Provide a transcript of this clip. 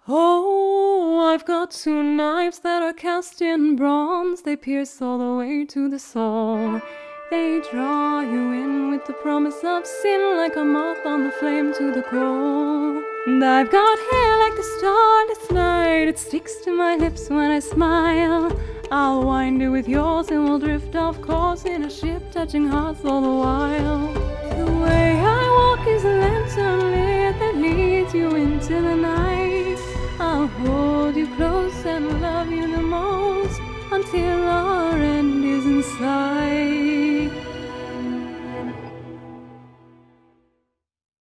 Oh, I've got two knives that are cast in bronze. They pierce all the way to the soul. They draw you in with the promise of sin, like a moth on the flame to the coal. And I've got hair like the starless night. It sticks to my lips when I smile. I'll wind it with yours and we'll drift off course in a ship, touching hearts all the while. The way I walk is a lantern lit that leads you into the night. I'll hold you close and love you the most until our end is in sight.